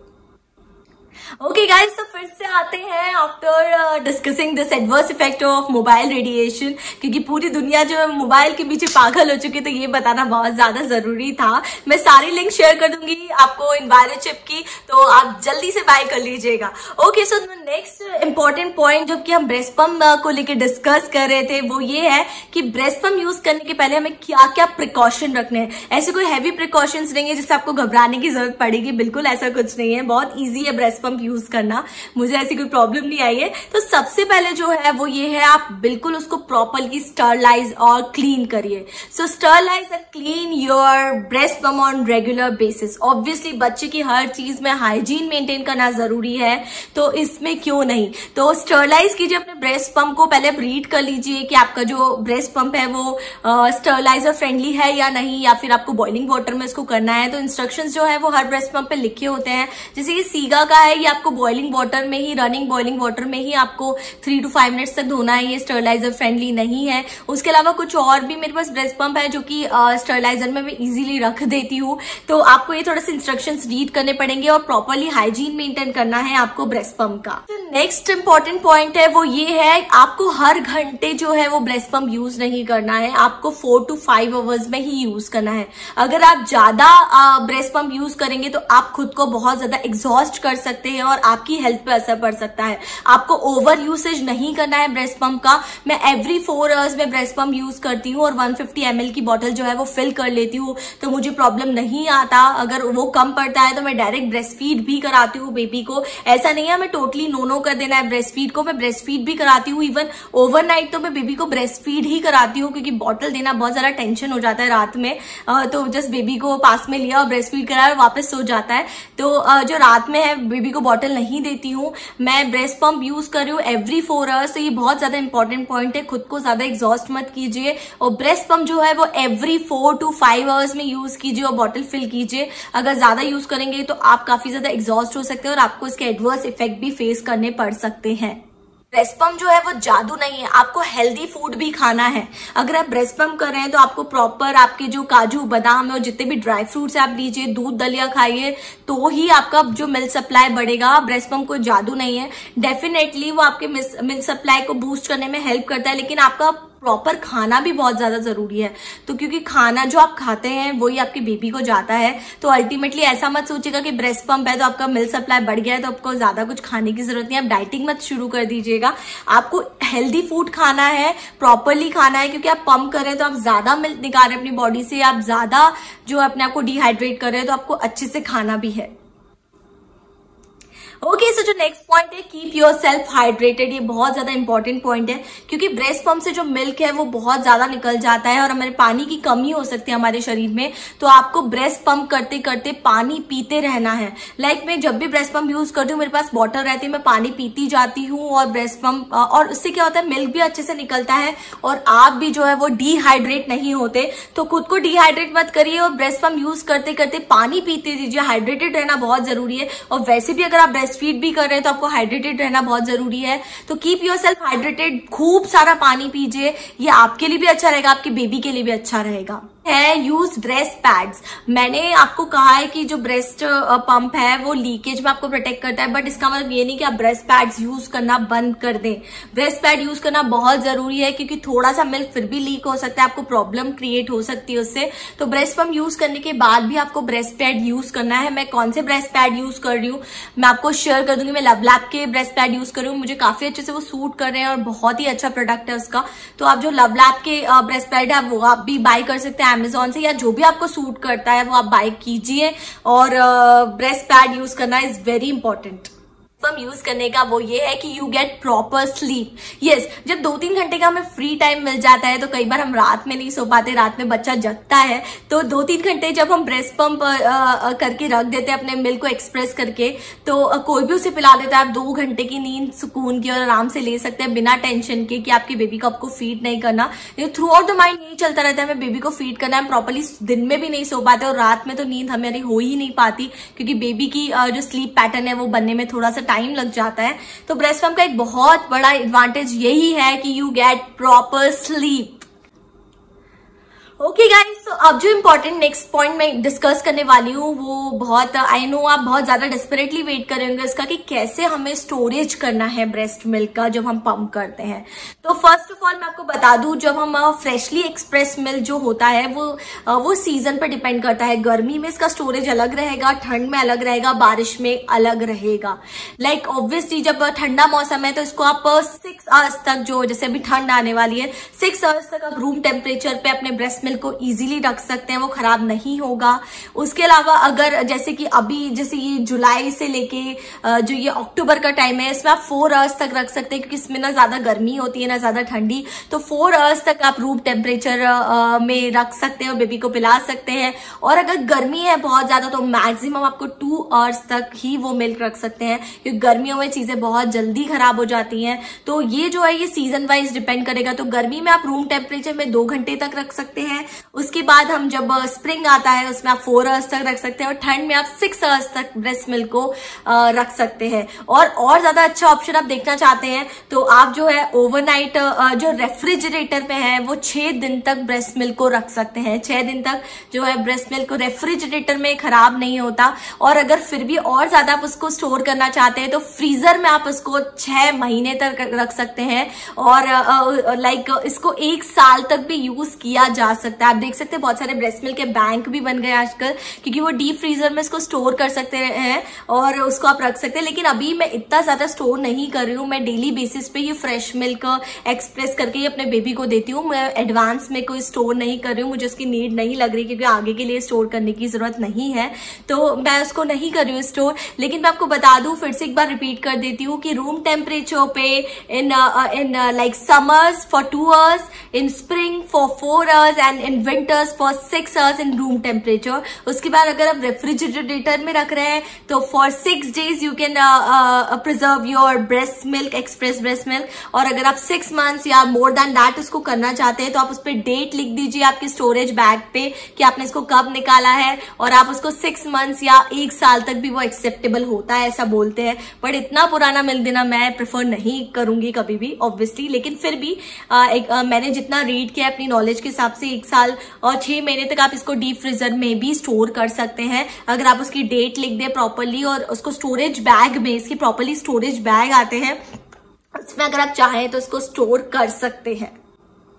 ओके गाइस, तो फिर से आते हैं after discussing this adverse effect of mobile radiation, क्योंकि पूरी दुनिया जो है मोबाइल के पीछे पागल हो चुकी है, तो ये बताना बहुत ज्यादा जरूरी था। मैं सारी लिंक शेयर कर दूंगी आपको इन्वायरो चिप की, तो आप जल्दी से बाय कर लीजिएगा। Okay, so next important point जो कि हम ब्रेस्ट पंप को लेकर डिस्कस कर रहे थे वो ये है कि ब्रेस्ट पंप यूज करने के पहले हमें क्या क्या प्रिकॉशन रखने हैं। ऐसे कोई हैवी प्रिकॉशंस नहीं है जिससे आपको घबराने की जरूरत पड़ेगी, बिल्कुल ऐसा कुछ नहीं है। बहुत ईजी है ब्रेस्ट पंप यूज करना, मुझे ऐसी कोई प्रॉब्लम नहीं आई है। तो सबसे पहले जो है वो ये है, आप बिल्कुल उसको प्रॉपरली स्टरलाइज और क्लीन करिए। सो sterilise and clean your breast pump on regular basis. Obviously बच्चे की हर चीज में हाइजीन मेंटेन करना जरूरी है, तो इसमें क्यों नहीं। तो स्टरलाइज कीजिए अपने ब्रेस्ट पंप को, पहले रीड कर लीजिए कि आपका जो ब्रेस्ट पंप है वो स्टरलाइजर फ्रेंडली है या नहीं, या फिर आपको बॉइलिंग वाटर में इसको करना है। तो इंस्ट्रक्शंस जो है वो हर ब्रेस्ट पंप पे लिखे होते हैं। जैसे ये सीगा का है, ये आपको बॉइलिंग वाटर में ही, रनिंग बॉइलिंग वाटर में ही आपको थ्री टू फाइव मिनट्स तक धोना है, ये स्टरलाइजर फ्रेंडली नहीं है। उसके अलावा कुछ और भी मेरे पास ब्रेस्ट पंप है जो कि स्टरलाइजर में मैं इजीली रख देती हूँ। तो आपको ये थोड़े से इंस्ट्रक्शंस रीड करने पड़ेंगे और प्रॉपरली हाइजीन मेंटेन करना है आपको ब्रेस्ट पंप का। तो नेक्स्ट इंपॉर्टेंट पॉइंट है वो ये है, आपको हर घंटे जो है वो ब्रेस्ट पंप यूज नहीं करना है, आपको फोर टू फाइव आवर्स में ही यूज करना है। अगर आप ज्यादा ब्रेस्ट पंप यूज करेंगे तो आप खुद को बहुत ज्यादा एग्जॉस्ट कर सकते हैं और आपकी हेल्थ पे असर पड़ सकता है। आपको ओवर यूसेज नहीं करना है ब्रेस्ट पंप का। मैं एवरी फोर आवर्स में ब्रेस्ट पंप यूज करती हूँ और वन फिफ्टी एम एल की बोतल जो है वो फिल कर लेती हूँ, तो मुझे प्रॉब्लम नहीं आता। अगर वो कम पड़ता है तो मैं डायरेक्ट ब्रेस्ट फीड भी कराती हूँ बेबी को। ऐसा नहीं है मैं टोटली नो नो कर देना है ब्रेस्ट फीड को, मैं ब्रेस्ट फीड भी कराती हूँ। इवन ओवरनाइट तो मैं बेबी को ब्रेस्ट फीड ही कराती हूँ, क्योंकि बॉटल देना बहुत ज्यादा टेंशन हो जाता है रात में। तो जस्ट बेबी को पास में लिया और ब्रेस्ट फीड कराया और वापस सो जाता है। तो जो रात में है बेबी को बॉटल नहीं देती हूँ, मैं ब्रेस्ट पंप यूज कर रही हूँ एवरी फोर आवर्स। तो ये बहुत ज्यादा इंपॉर्टेंट पॉइंट है, खुद को ज्यादा एग्जॉस्ट मत कीजिए और ब्रेस्ट पंप जो है वो every four to five hours में यूज कीजिए और बॉटल फिल कीजिए। अगर ज्यादा यूज करेंगे तो आप काफी ज्यादा एग्जॉस्ट हो सकते हैं और आपको इसके एडवर्स इफेक्ट भी फेस करने पड़ सकते हैं। ब्रेस्ट पंप जो है वो जादू नहीं है, आपको हेल्दी फूड भी खाना है। अगर आप ब्रेस्ट पंप कर रहे हैं तो आपको प्रॉपर आपके जो काजू बादाम है और जितने भी ड्राई फ्रूट्स आप लीजिए, दूध दलिया खाइए, तो ही आपका जो मिल्क सप्लाई बढ़ेगा। ब्रेस्ट पंप कोई जादू नहीं है, डेफिनेटली वो आपके मिल्क सप्लाई को बूस्ट करने में हेल्प करता है, लेकिन आपका प्रॉपर खाना भी बहुत ज्यादा जरूरी है। तो क्योंकि खाना जो आप खाते हैं वही आपके बेबी को जाता है, तो अल्टीमेटली ऐसा मत सोचिएगा कि ब्रेस्ट पंप है तो आपका मिल्क सप्लाई बढ़ गया है तो आपको ज्यादा कुछ खाने की जरूरत नहीं है। आप डाइटिंग मत शुरू कर दीजिएगा, आपको हेल्दी फूड खाना है, प्रॉपरली खाना है, क्योंकि आप पंप कर रहे हैं तो आप ज्यादा मिल्क निकाल रहे हैं अपनी बॉडी से, आप ज्यादा जो अपने आप को डिहाइड्रेट कर रहे हैं, तो आपको अच्छे से खाना भी है। ओके, सो जो नेक्स्ट पॉइंट है, कीप योर सेल्फ हाइड्रेटेड। ये बहुत ज्यादा इंपॉर्टेंट पॉइंट है, क्योंकि ब्रेस्ट पंप से जो मिल्क है वो बहुत ज्यादा निकल जाता है और हमारे पानी की कमी हो सकती है हमारे शरीर में। तो आपको ब्रेस्ट पंप करते करते पानी पीते रहना है। लाइक like मैं जब भी ब्रेस्ट पंप यूज करती हूँ, मेरे पास बॉटल रहती है, मैं पानी पीती जाती हूँ और ब्रेस्ट पंप, और उससे क्या होता है, मिल्क भी अच्छे से निकलता है और आप भी जो है वो डिहाइड्रेट नहीं होते। तो खुद को डिहाइड्रेट मत करिए और ब्रेस्ट पंप यूज करते करते पानी पीते दीजिए। हाइड्रेटेड रहना बहुत जरूरी है, और वैसे भी अगर आप ब्रेस्ट फीड भी कर रहे हैं तो आपको हाइड्रेटेड रहना बहुत जरूरी है। तो कीप योर सेल्फ हाइड्रेटेड, खूब सारा पानी पीजिए, ये आपके लिए भी अच्छा रहेगा, आपके बेबी के लिए भी अच्छा रहेगा। है यूज ब्रेस्ट पैड्स। मैंने आपको कहा है कि जो ब्रेस्ट पंप है वो लीकेज में आपको प्रोटेक्ट करता है, बट इसका मतलब ये नहीं कि आप ब्रेस्ट पैड्स यूज करना बंद कर दें। ब्रेस्ट पैड यूज करना बहुत जरूरी है, क्योंकि थोड़ा सा मिल्क फिर भी लीक हो सकता है, आपको प्रॉब्लम क्रिएट हो सकती है उससे। तो ब्रेस्ट पंप यूज करने के बाद भी आपको ब्रेस्ट पैड यूज करना है। मैं कौन से ब्रेस्ट पैड यूज कर रही हूँ मैं आपको शेयर कर दूंगी। मैं लवलैप के ब्रेस्ट पैड यूज कर रही हूँ, मुझे काफी अच्छे से वो सूट कर रहे हैं और बहुत ही अच्छा प्रोडक्ट है उसका। तो आप जो लवलैप के ब्रेस्ट पैड है वो आप भी बाय कर सकते हैं अमेजोन से, या जो भी आपको सूट करता है वो आप बाय कीजिए। और ब्रेस्ट पैड यूज करना is very important. Pump use करने का वो ये है कि you get proper sleep. Yes, जब दो तीन घंटे का हमें फ्री टाइम मिल जाता है तो कई बार हम रात में नहीं सो पाते, रात में बच्चा जगता है, तो दो तीन घंटे जब हम ब्रेस्ट पंप करके रख देते हैं अपने मिल्क को एक्सप्रेस करके, तो आ, कोई भी उसे पिला देता है। आप दो घंटे की नींद सुकून की और आराम से ले सकते हैं, बिना टेंशन के कि आपके बेबी को आपको फीड नहीं करना। थ्रू आउट द माइंड यही चलता रहता है, हमें बेबी को फीड करना है। हम प्रॉपरली दिन में भी नहीं सो पाते और रात में तो नींद हमारी हो ही नहीं पाती, क्योंकि बेबी की जो स्लीप पैटर्न है वो बनने में थोड़ा सा टाइम लग जाता है। तो ब्रेस्ट पंप का एक बहुत बड़ा एडवांटेज यही है कि you get proper sleep. Okay guys, तो अब जो इम्पोर्टेंट नेक्स्ट पॉइंट मैं डिस्कस करने वाली हूँ वो बहुत, आई नो आप बहुत ज्यादा डेस्परेटली वेट करेंगे इसका कि कैसे हमें स्टोरेज करना है ब्रेस्ट मिल्क का जब हम पंप करते हैं। तो फर्स्ट ऑफ ऑल मैं आपको बता दूं, जब हम फ्रेशली एक्सप्रेस मिल्क जो होता है वो वो सीजन पर डिपेंड करता है। गर्मी में इसका स्टोरेज अलग रहेगा, ठंड में अलग रहेगा, बारिश में अलग रहेगा। लाइक ऑब्वियसली जब ठंडा मौसम है तो इसको आप सिक्स आवर्स तक, जो जैसे अभी ठंड आने वाली है, सिक्स आवर्स तक आप रूम टेम्परेचर पे अपने ब्रेस्ट मिल्क को इजीली रख सकते हैं, वो खराब नहीं होगा। उसके अलावा अगर जैसे कि अभी जैसे ये जुलाई से लेके जो ये अक्टूबर का टाइम है, इसमें आप फोर आवर्स तक रख सकते हैं, क्योंकि इसमें ना ज्यादा गर्मी होती है ना ज्यादा ठंडी। तो फोर आवर्स तक आप रूम टेम्परेचर में रख सकते हैं और बेबी को पिला सकते हैं। और अगर गर्मी है बहुत ज्यादा तो मैक्सिमम आपको टू आवर्स तक ही वो मिल्क रख सकते हैं, क्योंकि गर्मियों में चीजें बहुत जल्दी खराब हो जाती हैं। तो ये जो है ये सीजन वाइज डिपेंड करेगा। तो गर्मी में आप रूम टेम्परेचर में दो घंटे तक रख सकते हैं। उसके बाद हम जब स्प्रिंग आता है उसमें आप फोर आवर्स तक रख सकते हैं, और ठंड में आप सिक्स आवर्स तक ब्रेस्ट मिल्क को आ, रख सकते हैं। और और ज्यादा अच्छा ऑप्शन आप देखना चाहते हैं तो आप जो है ओवरनाइट जो रेफ्रिजरेटर पे है वो छह दिन तक ब्रेस्ट मिल्क को रख सकते हैं। छह दिन तक जो है ब्रेस्ट मिल्क को रेफ्रिजरेटर में खराब नहीं होता। और अगर फिर भी और ज्यादा आप उसको स्टोर करना चाहते हैं तो फ्रीजर में आप उसको छह महीने तक रख सकते हैं, और लाइक इसको एक साल तक भी यूज किया जा सकता है। आप देख सकते हैं बहुत सारे ब्रेस्ट मिल्क के बैंक भी बन गए आजकल, क्योंकि वो डीप फ्रीजर में इसको स्टोर कर सकते हैं और उसको आप रख सकते हैं। लेकिन अभी मैं इतना ज्यादा स्टोर नहीं कर रही हूँ, मैं डेली बेसिस पे ही फ्रेश मिल्क एक्सप्रेस करके ही अपने बेबी को देती हूँ। मैं एडवांस में कोई स्टोर नहीं कर रही हूँ, मुझे उसकी नीड नहीं लग रही, क्योंकि आगे के लिए स्टोर करने की जरूरत नहीं है, तो मैं उसको नहीं कर रही हूँ स्टोर। लेकिन मैं आपको बता दूं, फिर से एक बार रिपीट कर देती हूँ कि रूम टेम्परेचर पे in in like summers for two hours, in spring for four hours and in winters for six hours in room temperature. उसके बाद अगर आप रेफ्रिजरेटर में रख रहे हैं तो for six days you can preserve your breast milk, express breast milk. और अगर आप सिक्स मंथ्स या मोर देन दैट उसको करना चाहते हैं तो आप उस पर डेट लिख दीजिए आपके स्टोरेज बैग पे कि आपने इसको कब निकाला है, और आप उसको सिक्स मंथ्स या एक साल तक भी वो एक्सेप्टेबल होता है, ऐसा बोलते हैं। बट इतना पुराना मिल्क देना मैं प्रेफर नहीं करूंगी कभी भी ऑब्वियसली। लेकिन फिर भी आ, एक, आ, मैंने जितना रीड किया अपनी नॉलेज के हिसाब से एक साल और छह महीने तक आप इसको डीप फ्रीजर में भी स्टोर कर सकते हैं, अगर आप उसकी डेट लिख दे प्रॉपरली। और उसको स्टोरेज बैग में, इसकी प्रॉपरली स्टोरेज बैग आते हैं, उसमें अगर आप चाहें तो उसको स्टोर कर सकते हैं।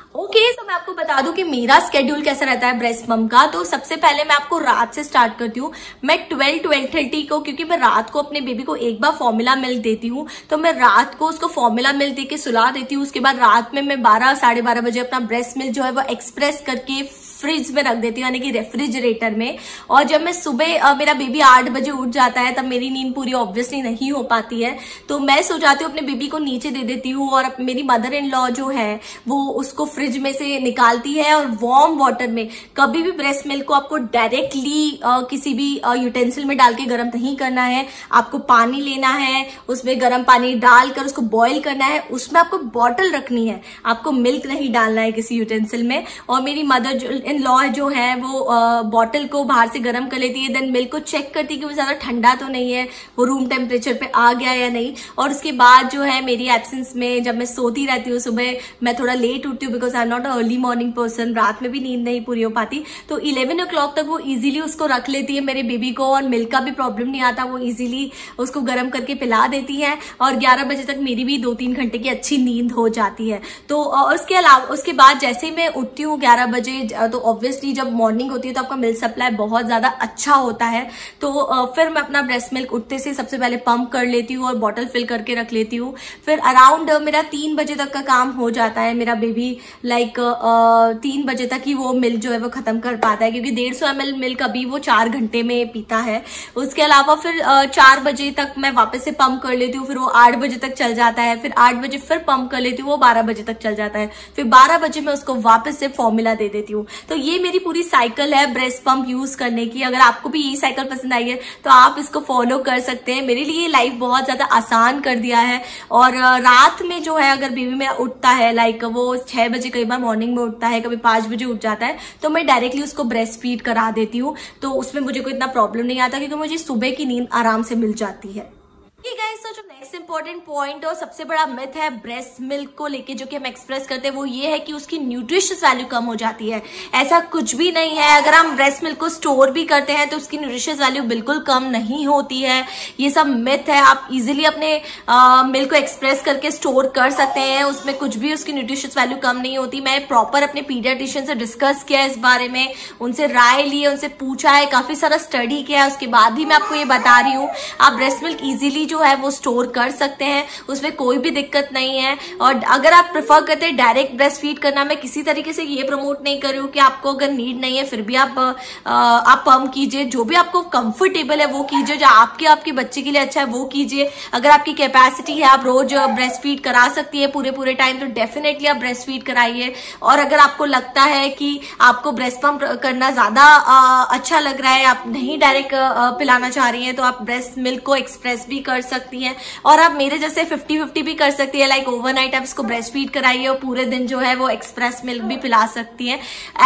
ओके okay, तो मैं आपको बता दूं कि मेरा स्केड्यूल कैसा रहता है ब्रेस्ट पम्प का। तो सबसे पहले मैं आपको रात से स्टार्ट करती हूँ। मैं ट्वेल्व ट्वेल्व थर्टी को, क्योंकि मैं रात को अपने बेबी को एक बार फॉर्मूला मिल्क देती हूँ, तो मैं रात को उसको फॉर्मूला मिल्क दे के सुला देती हूँ। उसके बाद रात में मैं बारह साढ़े बारह बजे अपना ब्रेस्ट मिल्क जो है वो एक्सप्रेस करके फ्रिज में रख देती हूँ, यानी कि रेफ्रिजरेटर में। और जब मैं सुबह मेरा बेबी आठ बजे उठ जाता है, तब मेरी नींद पूरी ऑब्वियसली नहीं हो पाती है, तो मैं सो जाती हूँ, अपने बेबी को नीचे दे देती हूँ। और मेरी मदर इन लॉ जो है वो उसको फ्रिज में से निकालती है और वार्म वाटर में, कभी भी ब्रेस्ट मिल्क को आपको डायरेक्टली किसी भी यूटेंसिल में डाल के गर्म नहीं करना है। आपको पानी लेना है, उसमें गर्म पानी डालकर उसको बॉईल करना है, उसमें आपको बॉटल रखनी है, आपको मिल्क नहीं डालना है किसी यूटेंसिल में। और मेरी मदर जो इन लॉ जो है वो बॉटल को बाहर से गर्म कर लेती है, देन मिल्क को चेक करती है कि वो ज्यादा ठंडा तो नहीं है, वो रूम टेम्परेचर पे आ गया या नहीं। और उसके बाद जो है मेरी एब्सेंस में जब मैं सोती रहती हूँ, सुबह मैं थोड़ा लेट उठती हूँ because I am not a early morning person, रात में भी नींद नहीं पूरी हो पाती, तो इलेवन ओ क्लॉक तक वो इजीली उसको रख लेती है मेरे बेबी को, और मिल्क का भी प्रॉब्लम नहीं आता, वो इजीली उसको गर्म करके पिला देती है। और ग्यारह बजे तक मेरी भी दो तीन घंटे की अच्छी नींद हो जाती है। तो उसके अलावा उसके बाद जैसे ही मैं उठती हूँ ग्यारह बजे, तो ऑब्वियसली जब मॉर्निंग होती है तो आपका मिल्क सप्लाई बहुत ज्यादा अच्छा होता है। तो फिर मैं अपना ब्रेस्ट मिल्क उठते से सबसे पहले पंप कर लेती हूँ और बॉटल फिल करके रख लेती हूँ। फिर अराउंड मेरा तीन बजे तक का काम हो जाता है। मेरा बेबी लाइक तीन बजे तक ही वो मिल्क जो है वो खत्म कर पाता है, क्योंकि डेढ़ सौ एम एल मिल्क अभी वो चार घंटे में पीता है। उसके अलावा फिर चार बजे तक मैं वापस से पंप कर लेती हूँ, फिर वो आठ बजे तक चल जाता है, फिर आठ बजे फिर पंप कर लेती हूँ, वो बारह बजे तक चल जाता है, फिर बारह बजे मैं उसको वापस से फॉर्मूला दे देती हूँ। तो ये मेरी पूरी साइकिल है ब्रेस्ट पंप यूज करने की। अगर आपको भी ये साइकिल पसंद आई है तो आप इसको फॉलो कर सकते हैं। मेरे लिए लाइफ बहुत ज्यादा आसान कर दिया है। और रात में जो है अगर बेबी मेरा उठता है, लाइक वो छह बजे कई बार मॉर्निंग में उठता है, कभी पांच बजे उठ जाता है, तो मैं डायरेक्टली उसको ब्रेस्ट फीड करा देती हूँ। तो उसमें मुझे कोई इतना प्रॉब्लम नहीं आता, क्योंकि मुझे सुबह की नींद आराम से मिल जाती है। ठीक है, तो जो नेक्स्ट इंपॉर्टेंट पॉइंट और सबसे बड़ा मिथ है ब्रेस्ट मिल्क को लेके जो कि हम एक्सप्रेस करते हैं, वो ये है कि उसकी न्यूट्रिशियस वैल्यू कम हो जाती है। ऐसा कुछ भी नहीं है। अगर हम ब्रेस्ट मिल्क को स्टोर भी करते हैं तो उसकी न्यूट्रिशियस वैल्यू बिल्कुल कम नहीं होती है। ये सब मिथ है। आप इजीली अपने मिल्क को एक्सप्रेस करके स्टोर कर सकते हैं, उसमें कुछ भी उसकी न्यूट्रिशियस वैल्यू कम नहीं होती। मैं प्रॉपर अपने पीडियाट्रिशियन से डिस्कस किया इस बारे में, उनसे राय ली, उनसे पूछा है, काफी सारा स्टडी किया है, उसके बाद ही मैं आपको ये बता रही हूँ। आप ब्रेस्ट मिल्क इजीली जो है वो स्टोर कर सकते हैं, उसमें कोई भी दिक्कत नहीं है। और अगर आप प्रेफर करते हैं डायरेक्ट ब्रेस्ट फीड करना, मैं किसी तरीके से ये प्रमोट नहीं कर रही हूँ कि आपको अगर नीड नहीं है फिर भी आप आ, आप पंप कीजिए। जो भी आपको कंफर्टेबल है वो कीजिए, जो आपके आपके बच्चे के लिए अच्छा है वो कीजिए। अगर आपकी कैपेसिटी है, आप रोज ब्रेस्ट फीड करा सकती है पूरे पूरे टाइम, तो डेफिनेटली आप ब्रेस्ट फीड कराइए। और अगर आपको लगता है कि आपको ब्रेस्ट पंप करना ज्यादा अच्छा लग रहा है, आप नहीं डायरेक्ट पिलाना चाह रही हैं, तो आप ब्रेस्ट मिल्क को एक्सप्रेस भी कर सकती हैं। और आप मेरे जैसे फिफ्टी फिफ्टी भी कर सकती है, लाइक ओवरनाइट आप इसको ब्रेस्ट फीड कराइए और पूरे दिन जो है वो एक्सप्रेस मिल्क भी पिला सकती है।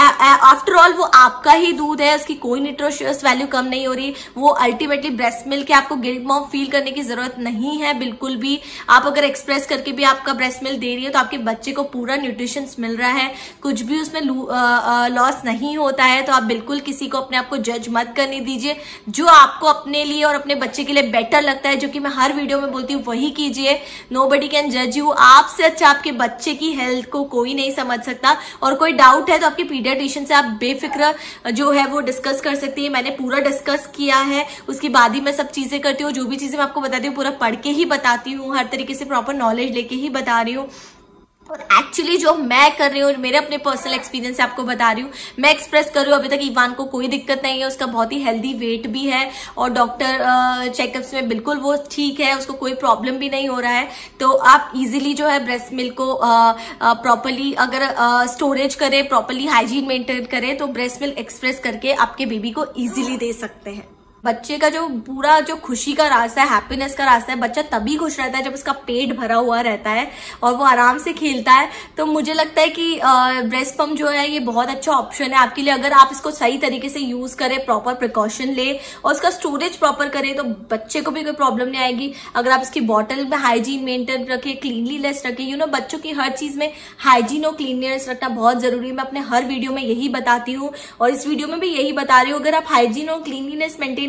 आफ्टर ऑल वो आपका ही दूध है, उसकी कोई न्यूट्रिशियस वैल्यू कम नहीं हो रही, वो अल्टीमेटली ब्रेस्ट मिल्क है। आपको गिल्ट मॉम फील करने की जरूरत नहीं है बिल्कुल भी। आप अगर एक्सप्रेस करके भी आपका ब्रेस्ट मिल्क दे रही है तो आपके बच्चे को पूरा न्यूट्रिशन मिल रहा है, कुछ भी उसमें लॉस नहीं होता है। तो आप बिल्कुल किसी को अपने आप को जज मत करने दीजिए। जो आपको अपने लिए और अपने बच्चे के लिए बेटर लगता है, जो कि मैं हर वीडियो में बोलती हूँ, वही कीजिए। नोबडी कैन जज यू। आपसे अच्छा आपके बच्चे की हेल्थ को कोई नहीं समझ सकता। और कोई डाउट है तो आपके पीडियाट्रिशियन से आप बेफिक्र जो है वो डिस्कस कर सकती है। मैंने पूरा डिस्कस किया है, उसके बाद ही मैं सब चीजें करती हूँ। जो भी चीजें मैं आपको बताती हूँ पूरा पढ़ के ही बताती हूँ, हर तरीके से प्रॉपर नॉलेज लेके ही बता रही हूँ। और एक्चुअली जो मैं कर रही हूँ, मेरे अपने पर्सनल एक्सपीरियंस से आपको बता रही हूँ, मैं एक्सप्रेस कर रही हूँ। अभी तक इवान को कोई दिक्कत नहीं है, उसका बहुत ही हेल्दी वेट भी है और डॉक्टर चेकअप्स में बिल्कुल वो ठीक है, उसको कोई प्रॉब्लम भी नहीं हो रहा है। तो आप इजीली जो है ब्रेस्ट मिल्क को प्रॉपरली अगर स्टोरेज करें, प्रॉपरली हाइजीन मेंटेन करें, तो ब्रेस्ट मिल्क एक्सप्रेस करके आपके बेबी को इजीली दे सकते हैं। बच्चे का जो पूरा जो खुशी का रास्ता है, हैप्पीनेस का रास्ता है, बच्चा तभी खुश रहता है जब उसका पेट भरा हुआ रहता है और वो आराम से खेलता है। तो मुझे लगता है कि ब्रेस्ट पंप जो है ये बहुत अच्छा ऑप्शन है आपके लिए। अगर आप इसको सही तरीके से यूज करें, प्रॉपर प्रिकॉशन ले और उसका स्टोरेज प्रॉपर करें, तो बच्चे को भी कोई प्रॉब्लम नहीं आएगी। अगर आप इसकी बॉटल में हाइजीन मेंटेन रखें, क्लीनलीनेस रखें, यू नो बच्चों की हर चीज में हाइजीन और क्लीनलीनेस रखना बहुत जरूरी है। मैं अपने हर वीडियो में यही बताती हूँ और इस वीडियो में भी यही बता रही हूँ। अगर आप हाइजीन और क्लीनलीनेस मेंटेन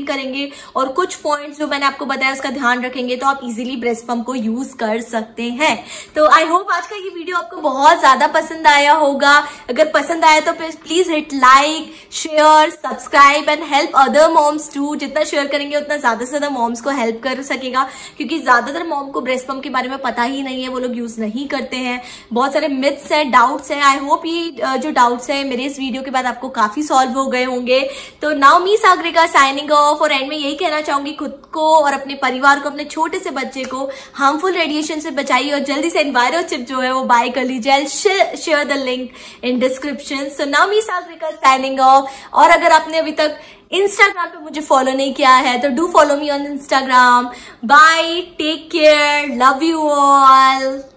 मेंटेन करेंगे और कुछ पॉइंट्स जो मैंने आपको बताया उसका ध्यान रखेंगे तो आप इजीली ब्रेस्ट पंप को यूज कर सकते हैं। तो आई होप आज का ये वीडियो आपको बहुत ज्यादा पसंद आया होगा। अगर पसंद आया तो please hit like, share, subscribe and help other moms too. जितना शेयर करेंगे उतना ज्यादा से ज्यादा मॉम्स को हेल्प कर सकेगा, क्योंकि ज्यादातर मॉम को ब्रेस्ट पंप के बारे में पता ही नहीं है, वो लोग यूज नहीं करते हैं। बहुत सारे मिथ्स हैं, डाउट्स हैं। आई होप ये जो डाउट्स हैं मेरे इस वीडियो के बाद आपको काफी सॉल्व हो गए होंगे। तो now me Sagarika signing off, और एंड में यही कहना चाहूंगी, खुद को और अपने परिवार को, अपने छोटे से बच्चे को हार्मफुल रेडिएशन से बचाइए और जल्दी से एनवायरोचिप जो है वो बाय कर लीजिए। I share the link in description. So now me Sagarika signing off. और अगर आपने अभी तक इंस्टाग्राम पे मुझे फॉलो नहीं किया है तो do follow me on Instagram. Bye, take care, love you all.